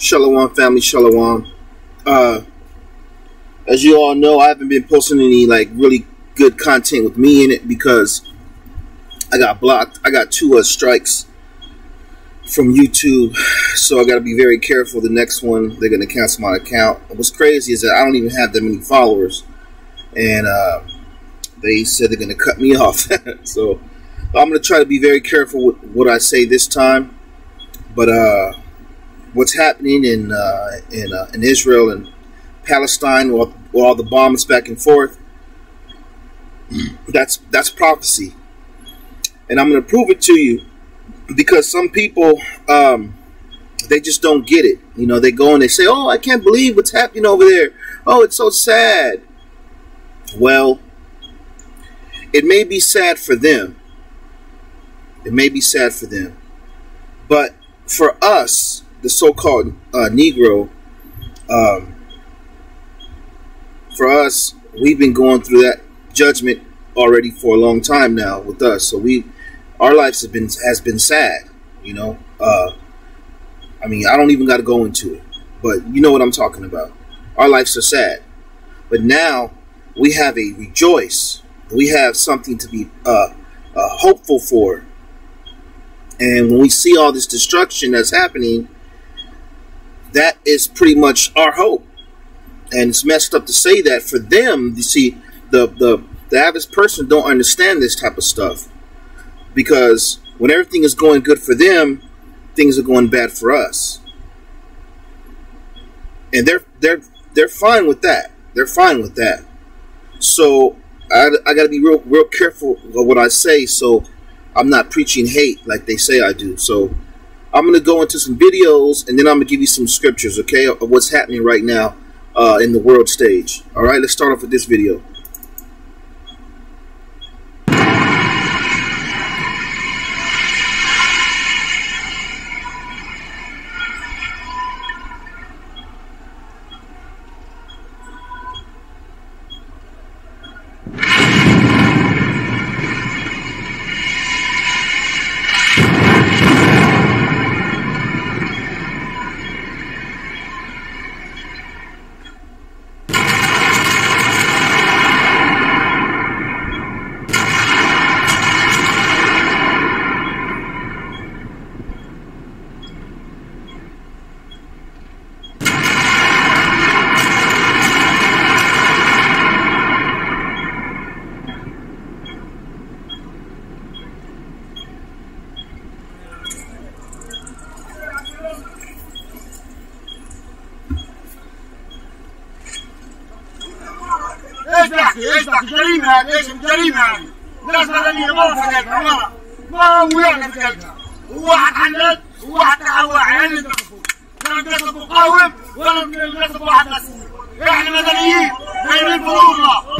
Shalom, family, shalom. Uh, as you all know, I haven't been posting any like really good content with me in it because I got blocked. I got two strikes from YouTube, so I got to be very careful. The next one, they're going to cancel my account. What's crazy is that I don't even have that many followers, and they said they're going to cut me off. So I'm going to try to be very careful with what I say this time. But what's happening in Israel and Palestine, with all the bombs back and forth, that's prophecy, and I'm going to prove it to you because some people they just don't get it. You know, they go and they say, "Oh, I can't believe what's happening over there. Oh, it's so sad." Well, it may be sad for them. It may be sad for them, but for us, the so-called Negro, for us, we've been going through that judgment already for a long time now with us. So our lives has been sad. You know, I mean, I don't even got to go into it, but you know what I'm talking about. Our lives are sad, but now we have a rejoice. We have something to be hopeful for. And when we see all this destruction that's happening, that is pretty much our hope. And it's messed up to say that for them. You see, the average person don't understand this type of stuff, because when everything is going good for them, things are going bad for us. And they're fine with that. They're fine with that. So I got to be real careful of what I say, so I'm not preaching hate like they say I do. So I'm going to go into some videos, and then I'm going to give you some scriptures, okay, of what's happening right now in the world stage. All right, let's start off with this video. ايش بحكي جريمه هذه؟ ايش الجريمه هذه؟ الناس مدنيه ما فكرتها ما ويانا فكرتها. وواحد حلت وواحد تحول عين ينتصفوا. لا ننتصف مقاوم ولا ننتصف واحد مسؤول. احنا مدنيين دايرين فروضنا.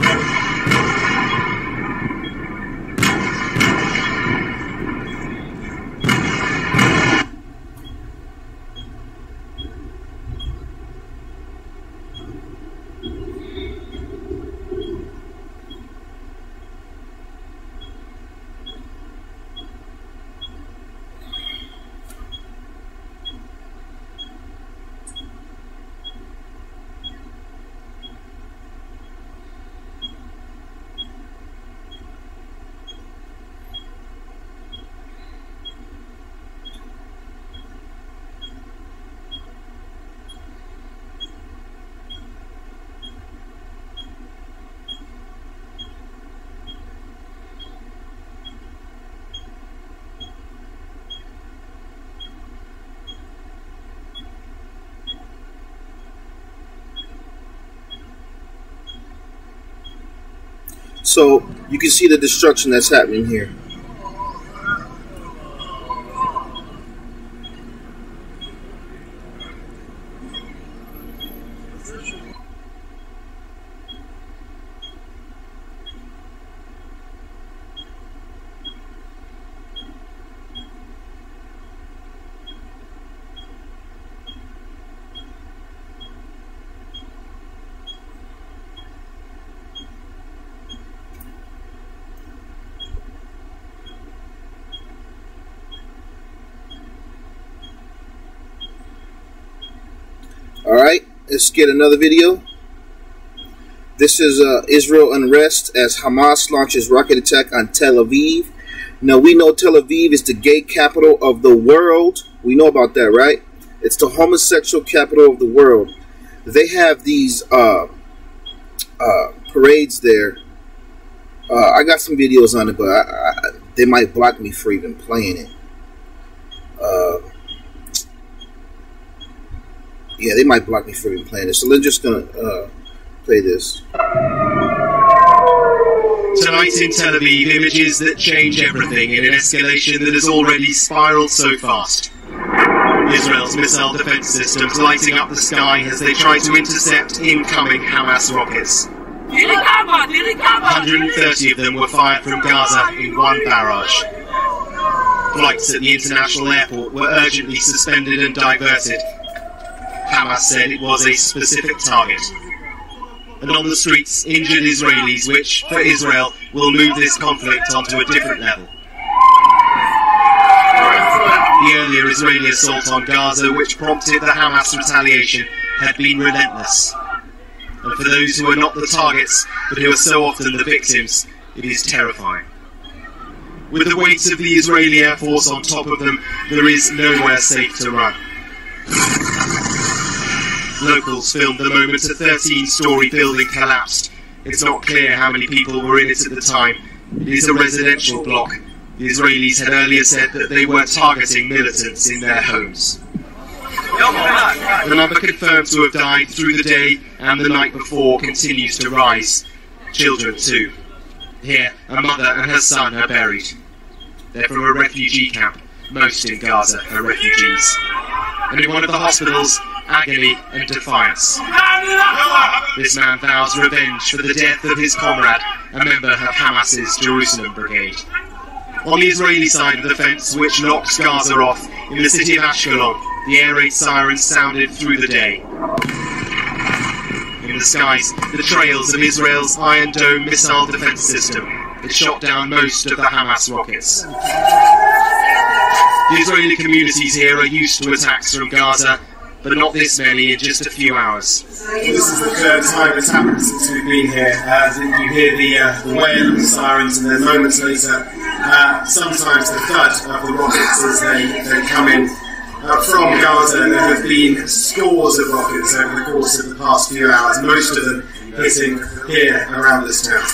So you can see the destruction that's happening here. Alright, let's get another video. This is Israel unrest as Hamas launches rocket attack on Tel Aviv. Now, we know Tel Aviv is the gay capital of the world. We know about that, right? It's the homosexual capital of the world. They have these parades there. I got some videos on it, but they might block me for even playing it. Yeah, they might block me for even playing it. So we're just going to play this. Tonight in Tel Aviv, images that change everything in an escalation that has already spiraled so fast. Israel's missile defense systems lighting up the sky as they try to intercept incoming Hamas rockets. 130 of them were fired from Gaza in one barrage. Flights at the international airport were urgently suspended and diverted. Hamas said it was a specific target. And on the streets, injured Israelis, which, for Israel, will move this conflict onto a different level. The earlier Israeli assault on Gaza, which prompted the Hamas retaliation, had been relentless. And for those who are not the targets, but who are so often the victims, it is terrifying. With the weight of the Israeli Air Force on top of them, there is nowhere safe to run. Locals filmed the moment a 13-storey building collapsed. It's not clear how many people were in it at the time. It is a residential block. The Israelis had earlier said that they were targeting militants in their homes. The number confirmed to have died through the day and the night before continues to rise. Children too. Here, a mother and her son are buried. They're from a refugee camp. Most in Gaza are refugees. And in one of the hospitals, agony and defiance. This man vows revenge for the death of his comrade, a member of Hamas's Jerusalem Brigade. On the Israeli side of the fence, which locks Gaza off, in the city of Ashkelon, the air raid sirens sounded through the day. In the skies, the trails of Israel's Iron Dome missile defense system. It shot down most of the Hamas rockets. The Israeli communities here are used to attacks from Gaza, but not this many in just a few hours. This is the third time it's happened since we've been here. You hear the wail of the sirens, and then moments later, sometimes the thud of the rockets as they come in. From Gaza, there have been scores of rockets over the course of the past few hours, most of them hitting here around this town.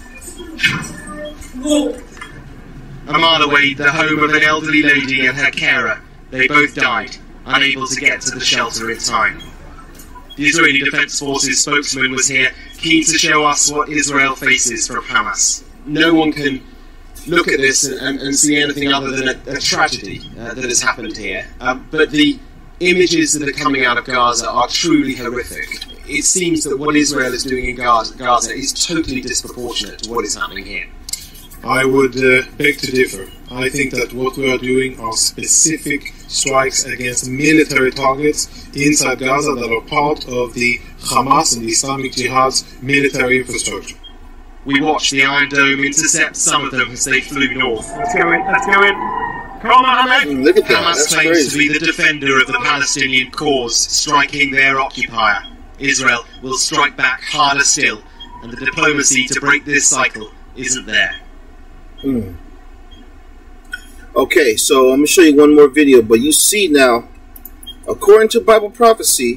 A mile away, the home of an elderly lady and her carer. They both died, unable to get to the shelter in time. The Israeli Defense Forces spokesman was here, keen to show us what Israel faces from Hamas. No one can look at this and see anything other than a tragedy that has happened here. But the images that are coming out of Gaza are truly horrific. It seems that what Israel is doing in Gaza is totally disproportionate to what is happening here. I would beg to differ. I think that what we are doing are specific strikes against military targets inside Gaza that are part of the Hamas and the Islamic Jihad's military infrastructure. We watched the Iron Dome intercept some of them as they flew north. Let's go in. Come on, Mohammed. Look at that. Hamas That's claims crazy. to be the defender of the Palestinian cause, striking their occupier. Israel will strike back harder still, and the diplomacy to break this cycle isn't there. Okay, so I'm going to show you one more video, but you see now, according to Bible prophecy,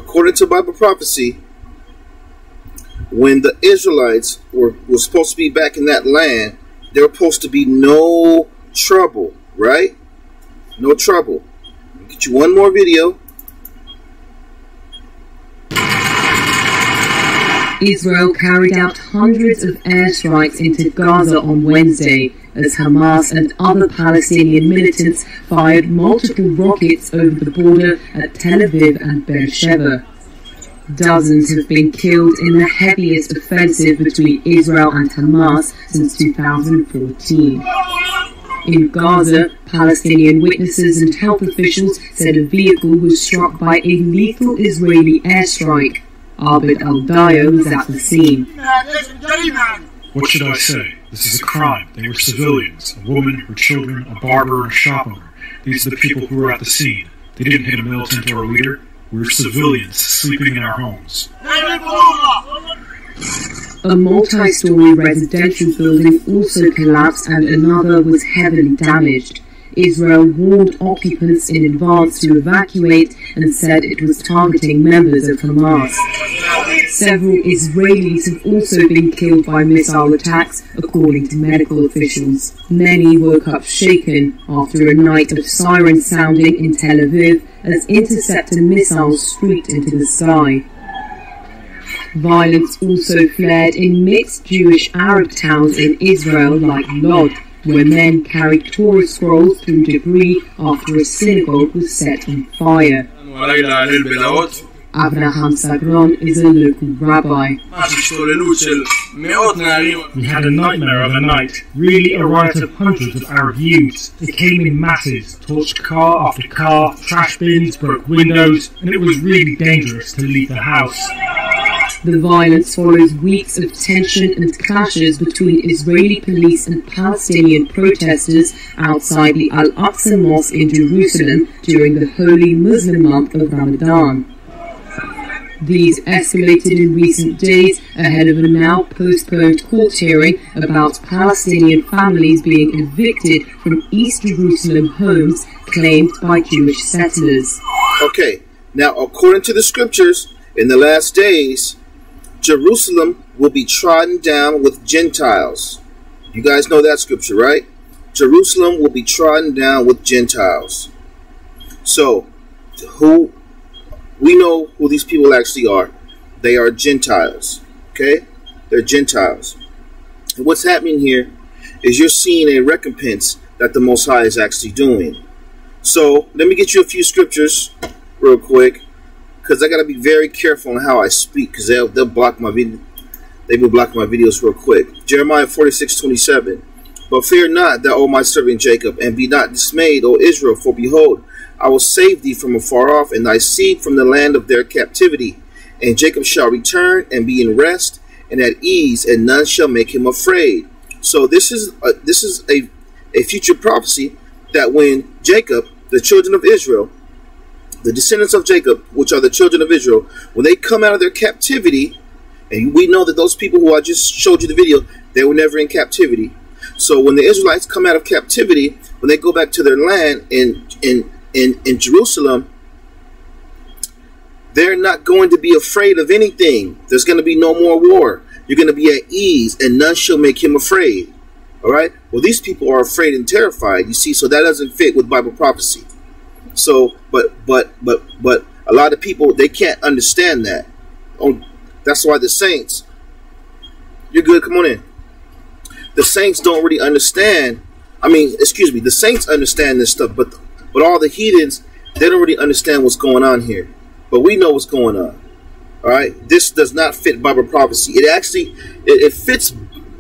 when the Israelites were supposed to be back in that land, there was supposed to be no trouble, right? No trouble. I'll get you one more video. Israel carried out hundreds of airstrikes into Gaza on Wednesday as Hamas and other Palestinian militants fired multiple rockets over the border at Tel Aviv and Beersheba. Dozens have been killed in the heaviest offensive between Israel and Hamas since 2014. In Gaza, Palestinian witnesses and health officials said a vehicle was struck by a lethal Israeli airstrike. Abed Al-Dayo was at the scene. What should I say? This is a crime. They were civilians. A woman, her children, a barber, and a shop owner. These are the people who were at the scene. They didn't hit a militant or a leader. We're civilians sleeping in our homes. A multi-story residential building also collapsed and another was heavily damaged. Israel warned occupants in advance to evacuate and said it was targeting members of Hamas. Several Israelis have also been killed by missile attacks, according to medical officials. Many woke up shaken after a night of sirens sounding in Tel Aviv as interceptor missiles streaked into the sky. Violence also flared in mixed Jewish-Arab towns in Israel like Lod, where men carried Torah scrolls through debris after a synagogue was set on fire. Abraham Sagron is a local rabbi. We had a nightmare of a night, really a riot of hundreds of Arab youths. They came in masses, torched car after car, trash bins, broke windows, and it was really dangerous to leave the house. The violence follows weeks of tension and clashes between Israeli police and Palestinian protesters outside the Al-Aqsa Mosque in Jerusalem during the holy Muslim month of Ramadan. These escalated in recent days ahead of a now postponed court hearing about Palestinian families being evicted from East Jerusalem homes claimed by Jewish settlers. Okay, now according to the scriptures, in the last days, Jerusalem will be trodden down with Gentiles. You guys know that scripture, right? Jerusalem will be trodden down with Gentiles. So, we know who these people actually are. They are Gentiles. Okay? They're Gentiles. And what's happening here is you're seeing a recompense that the Most High is actually doing. So, let me get you a few scriptures real quick, because I got to be very careful on how I speak, because they'll block my video. They will block my videos real quick. Jeremiah 46:27. But fear not, thou, O my servant Jacob, and be not dismayed, O Israel, for behold, I will save thee from afar off, and thy seed from the land of their captivity. And Jacob shall return and be in rest and at ease, and none shall make him afraid. So this is a future prophecy that when Jacob, the children of Israel, the descendants of Jacob, which are the children of Israel, when they come out of their captivity, and we know that those people who I just showed you the video, they were never in captivity. So when the Israelites come out of captivity, when they go back to their land in Jerusalem, they're not going to be afraid of anything. There's going to be no more war. You're going to be at ease, and none shall make him afraid. All right? Well, these people are afraid and terrified, you see, so that doesn't fit with Bible prophecy. So, but a lot of people, they can't understand that. Oh, that's why the saints, you're good, come on in. The saints don't really understand. The saints understand this stuff, but all the heathens, they don't really understand what's going on here. But we know what's going on. All right, this does not fit Bible prophecy. It fits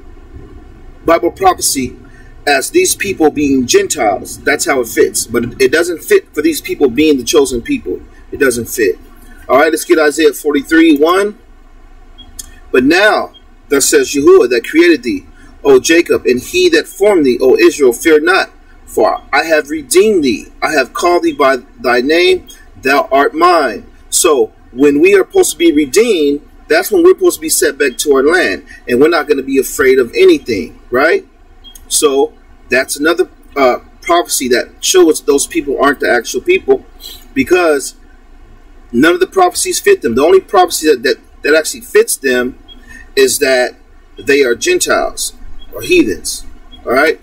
Bible prophecy as these people being Gentiles. That's how it fits. But it doesn't fit for these people being the chosen people. It doesn't fit. All right, let's get Isaiah 43:1. But now, thus says Yahuwah that created thee, O Jacob, and he that formed thee, O Israel, fear not, for I have redeemed thee. I have called thee by thy name, thou art mine. So, when we are supposed to be redeemed, that's when we're supposed to be set back to our land. And we're not going to be afraid of anything, right? So, that's another prophecy that shows those people aren't the actual people, because none of the prophecies fit them. The only prophecy that actually fits them is that they are Gentiles or heathens. All right?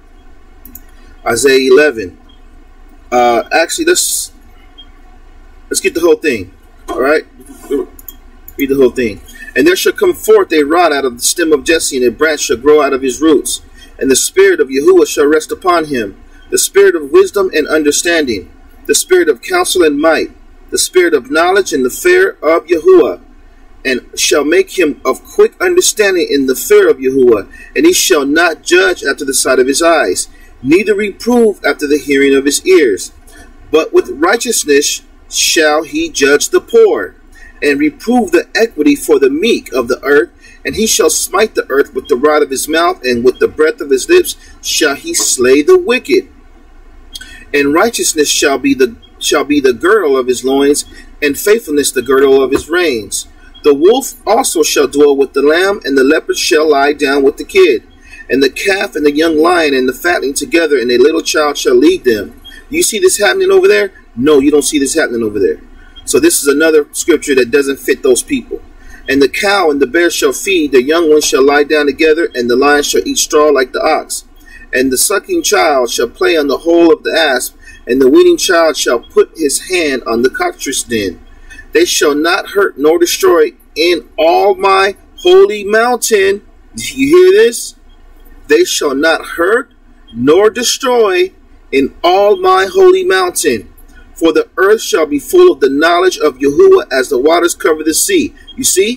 Isaiah 11. Actually, let's get the whole thing. All right? Read the whole thing. And there shall come forth a rod out of the stem of Jesse, and a branch shall grow out of his roots. And the spirit of Yahuwah shall rest upon him, the spirit of wisdom and understanding, the spirit of counsel and might, the spirit of knowledge and the fear of Yahuwah, and shall make him of quick understanding in the fear of Yahuwah. And he shall not judge after the sight of his eyes, neither reprove after the hearing of his ears. But with righteousness shall he judge the poor, and reprove the equity for the meek of the earth. And he shall smite the earth with the rod of his mouth, and with the breath of his lips shall he slay the wicked. And righteousness shall be shall be the girdle of his loins, and faithfulness the girdle of his reins. The wolf also shall dwell with the lamb, and the leopard shall lie down with the kid, and the calf and the young lion and the fatling together, and a little child shall lead them. Do you see this happening over there? No, you don't see this happening over there. So this is another scripture that doesn't fit those people. And the cow and the bear shall feed, the young ones shall lie down together, and the lion shall eat straw like the ox. And the sucking child shall play on the hole of the asp, and the weaning child shall put his hand on the cockatrice den. They shall not hurt nor destroy in all my holy mountain. Do you hear this? They shall not hurt nor destroy in all my holy mountain. For the earth shall be full of the knowledge of Yahuwah as the waters cover the sea. You see?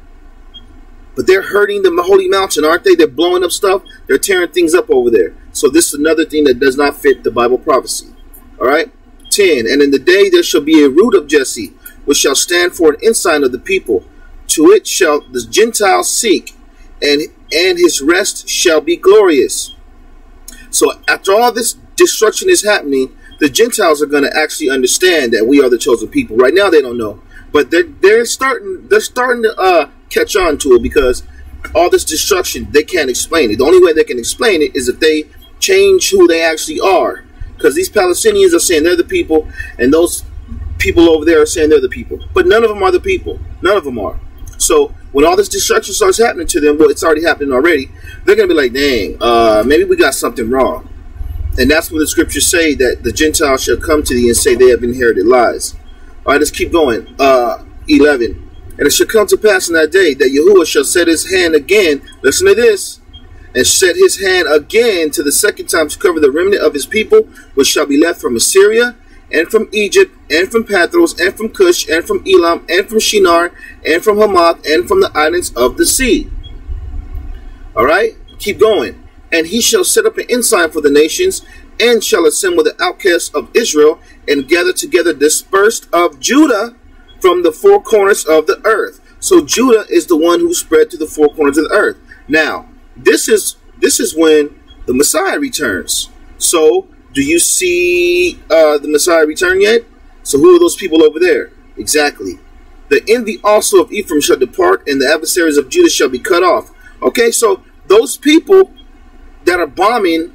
But they're hurting the holy mountain, aren't they? They're blowing up stuff. They're tearing things up over there. So this is another thing that does not fit the Bible prophecy. All right? 10. And in the day there shall be a root of Jesse, which shall stand for an ensign of the people. To it shall the Gentiles seek, and his rest shall be glorious. So after all this destruction is happening, the Gentiles are going to actually understand that we are the chosen people. Right now they don't know, but they're starting to catch on to it, because all this destruction, they can't explain it. The only way they can explain it is if they change who they actually are, because these Palestinians are saying they're the people, and those people over there are saying they're the people, but none of them are the people. None of them are. So when all this destruction starts happening to them, well, it's already happening already, they're going to be like, dang, maybe we got something wrong. And that's when the scriptures say that the Gentiles shall come to thee and say they have inherited lies. All right, let's keep going. 11. And it shall come to pass in that day that Yahuwah shall set his hand again, listen to this, and set his hand again to the second time to cover the remnant of his people, which shall be left from Assyria, and from Egypt, and from Pathros, and from Cush, and from Elam, and from Shinar, and from Hamath, and from the islands of the sea. All right, keep going. And he shall set up an ensign for the nations, and shall assemble the outcasts of Israel, and gather together dispersed of Judah from the four corners of the earth. So Judah is the one who spread to the four corners of the earth. Now, this is when the Messiah returns. So, do you see the Messiah return yet? So who are those people over there? Exactly. The envy also of Ephraim shall depart, and the adversaries of Judah shall be cut off. Okay, so those people that are bombing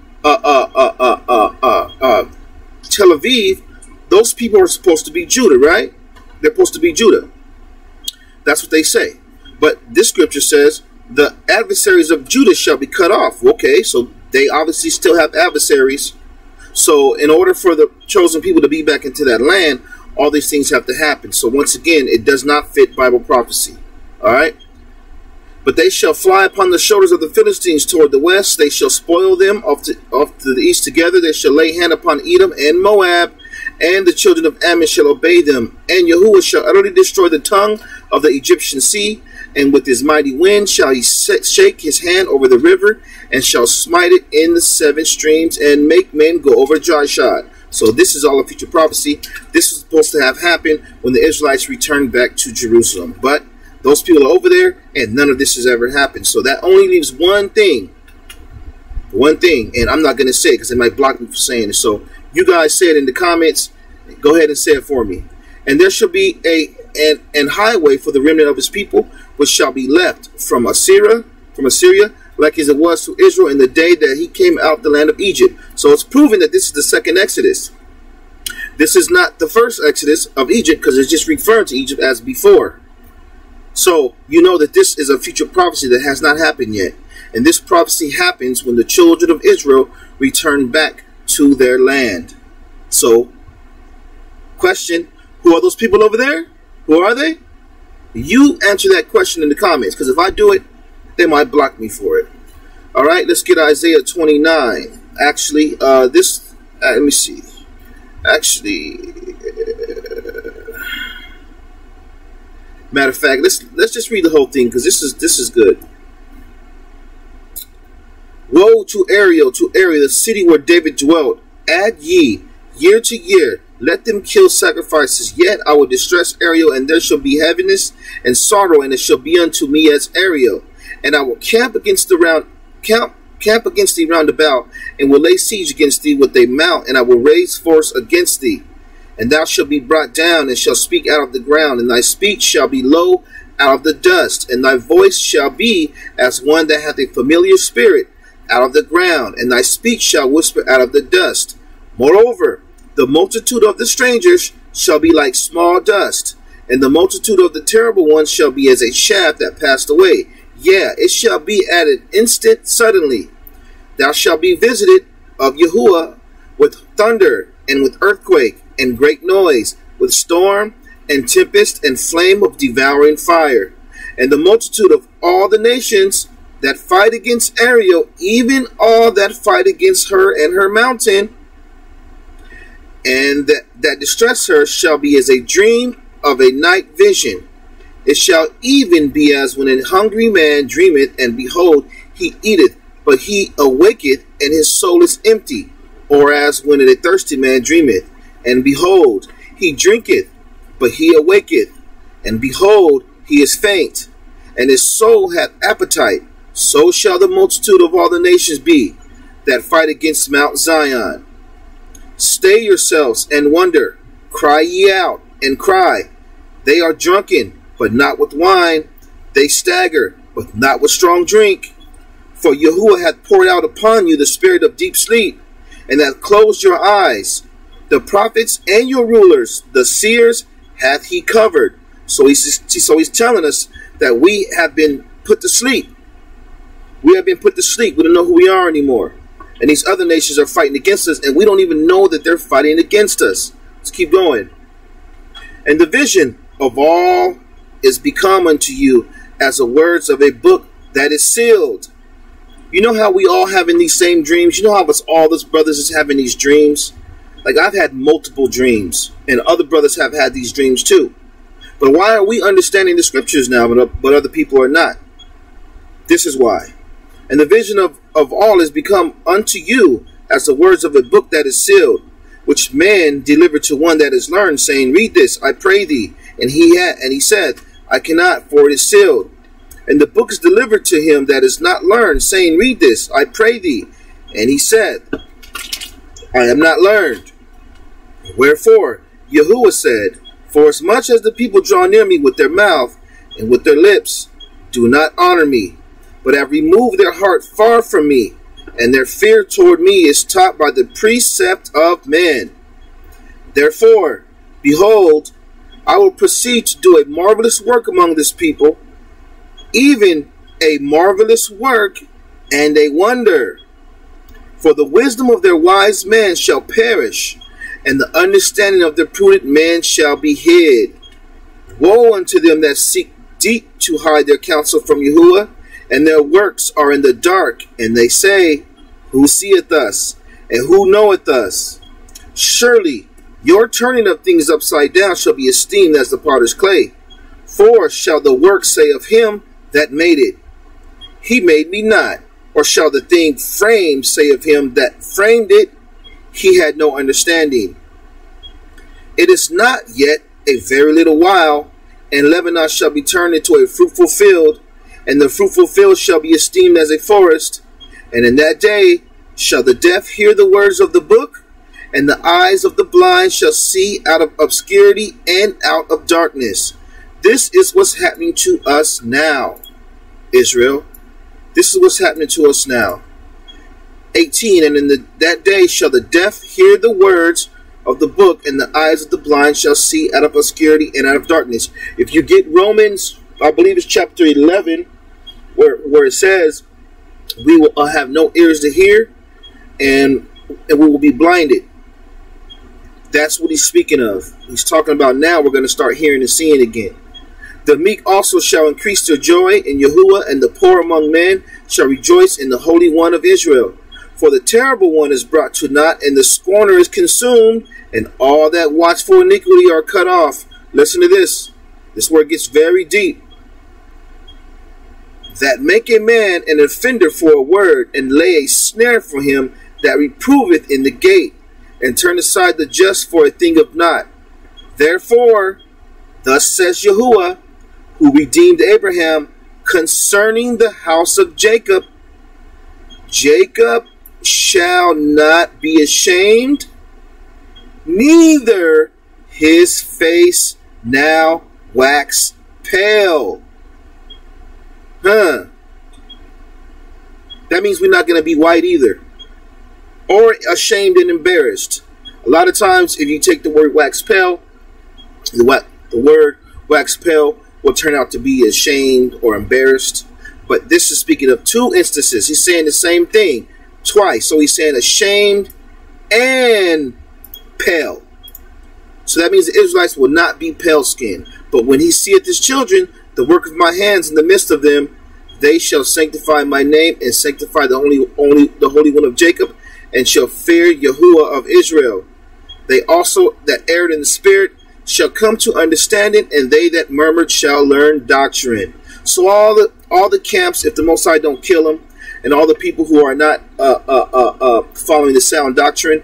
Tel Aviv, those people are supposed to be Judah, right? They're supposed to be Judah. That's what they say. But this scripture says, the adversaries of Judah shall be cut off. Okay, so they obviously still have adversaries. So in order for the chosen people to be back into that land, all these things have to happen. So once again, it does not fit Bible prophecy. All right? But they shall fly upon the shoulders of the Philistines toward the west. They shall spoil them off to the east together. They shall lay hand upon Edom and Moab, and the children of Ammon shall obey them. And Yahuwah shall utterly destroy the tongue of the Egyptian sea, and with his mighty wind shall he shake his hand over the river, and shall smite it in the seven streams, and make men go over dry shod. So this is all a future prophecy. This was supposed to have happened when the Israelites returned back to Jerusalem. But those people are over there, and none of this has ever happened. So that only leaves one thing, and I'm not going to say it because they might block me for saying it. So you guys say it in the comments. Go ahead and say it for me. And there shall be an highway for the remnant of his people, which shall be left from Assyria, like as it was to Israel in the day that he came out of the land of Egypt. So it's proven that this is the second Exodus. This is not the first Exodus of Egypt, because it's just referring to Egypt as before. So you know that this is a future prophecy that has not happened yet. And this prophecy happens when the children of Israel return back to their land. So, question, who are those people over there? Who are they? You answer that question in the comments, because if I do it, they might block me for it. All right, let's get Isaiah 29. Actually, let me see. Actually, matter of fact, let's just read the whole thing, because this is good. Woe to Ariel, the city where David dwelt. Add ye, year to year, let them kill sacrifices. Yet I will distress Ariel, and there shall be heaviness and sorrow, and it shall be unto me as Ariel. And I will camp against thee round about, and will lay siege against thee with a mount, and I will raise force against thee. And thou shalt be brought down, and shalt speak out of the ground, and thy speech shall be low out of the dust, and thy voice shall be as one that hath a familiar spirit out of the ground, and thy speech shall whisper out of the dust. Moreover, the multitude of the strangers shall be like small dust, and the multitude of the terrible ones shall be as a shaft that passed away. Yeah, it shall be at an instant suddenly. Thou shalt be visited of Yahuwah with thunder, and with earthquake, and great noise, with storm, and tempest, and flame of devouring fire. And the multitude of all the nations that fight against Ariel, even all that fight against her and her mountain, and that distress her, shall be as a dream of a night vision. It shall even be as when a hungry man dreameth, and behold, he eateth, but he awaketh, and his soul is empty. Or as when a thirsty man dreameth, and behold, he drinketh, but he awaketh, and behold, he is faint, and his soul hath appetite. So shall the multitude of all the nations be that fight against Mount Zion. Stay yourselves and wonder. Cry ye out and cry. They are drunken, but not with wine. They stagger, but not with strong drink. For Yahuwah hath poured out upon you the spirit of deep sleep, and hath closed your eyes. The prophets and your rulers, the seers, hath he covered. So he's telling us that we have been put to sleep. We have been put to sleep. We don't know who we are anymore. And these other nations are fighting against us, and we don't even know that they're fighting against us. Let's keep going. And the vision of all is become unto you as the words of a book that is sealed. You know how we all having these same dreams? You know how us all those brothers is having these dreams? Like, I've had multiple dreams, and other brothers have had these dreams too. But why are we understanding the scriptures now, but other people are not? This is why. And the vision of all is become unto you as the words of a book that is sealed, which man delivered to one that is learned, saying, Read this, I pray thee. And he said, I cannot, for it is sealed. And the book is delivered to him that is not learned, saying, Read this, I pray thee. And he said, I am not learned. Wherefore, Yahuwah said, Forasmuch as the people draw near me with their mouth and with their lips, do not honor me, but have removed their heart far from me, and their fear toward me is taught by the precept of men. Therefore, behold, I will proceed to do a marvelous work among this people, even a marvelous work and a wonder. For the wisdom of their wise men shall perish, and the understanding of their prudent men shall be hid. Woe unto them that seek deep to hide their counsel from Yahuwah, and their works are in the dark, and they say, Who seeth us, and who knoweth us? Surely your turning of things upside down shall be esteemed as the potter's clay. For shall the work say of him that made it, He made me not? Or shall the thing framed say of him that framed it, He had no understanding? It is not yet a very little while, and Lebanon shall be turned into a fruitful field, and the fruitful field shall be esteemed as a forest. And in that day shall the deaf hear the words of the book, and the eyes of the blind shall see out of obscurity and out of darkness. This is what's happening to us now, Israel. This is what's happening to us now. 18, and in that day shall the deaf hear the words of the book, and the eyes of the blind shall see out of obscurity and out of darkness. If you get Romans, I believe it's chapter 11, where it says, we will have no ears to hear, and we will be blinded. That's what he's speaking of. He's talking about now we're going to start hearing and seeing again. The meek also shall increase their joy in Yahuwah, and the poor among men shall rejoice in the Holy One of Israel. For the terrible one is brought to naught, and the scorner is consumed, and all that watch for iniquity are cut off. Listen to this. This word gets very deep. That make a man an offender for a word, and lay a snare for him that reproveth in the gate, and turn aside the just for a thing of naught. Therefore, thus says Yahuwah, who redeemed Abraham, concerning the house of Jacob, Jacob shall not be ashamed, neither his face now wax pale. That means we're not going to be white either, or ashamed and embarrassed. A lot of times, if you take the word wax pale, the word wax pale will turn out to be ashamed or embarrassed. But this is speaking of two instances. He's saying the same thing twice. So he's saying ashamed and pale. So that means the Israelites will not be pale skinned. But when he seeth his children, the work of my hands in the midst of them, they shall sanctify my name and sanctify the Holy One of Jacob, and shall fear Yahuwah of Israel. They also that erred in the spirit shall come to understanding, and they that murmured shall learn doctrine. So all the camps, if the Most High don't kill them, and all the people who are not following the sound doctrine,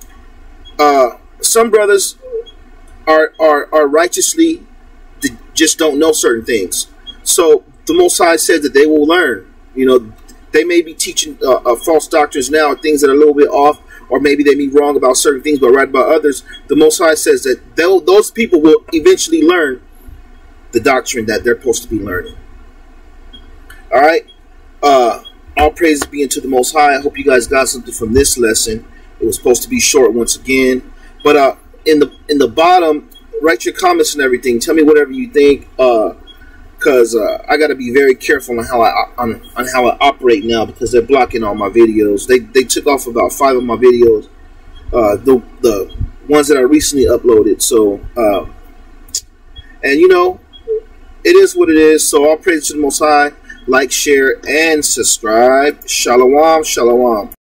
some brothers are righteously just don't know certain things. So the Most High said that they will learn. You know, they may be teaching false doctrines now, things that are a little bit off, or maybe they be wrong about certain things but right about others. The Most High says that those people will eventually learn the doctrine that they're supposed to be learning. All right. All praises be unto the Most High. I hope you guys got something from this lesson. It was supposed to be short once again, but in the bottom, write your comments and everything. Tell me whatever you think, because I got to be very careful on how I operate now, because they're blocking all my videos. They took off about 5 of my videos, the ones that I recently uploaded. So and you know, it is what it is. So all praise to the Most High. Like, share, and subscribe. Shalom, shalom.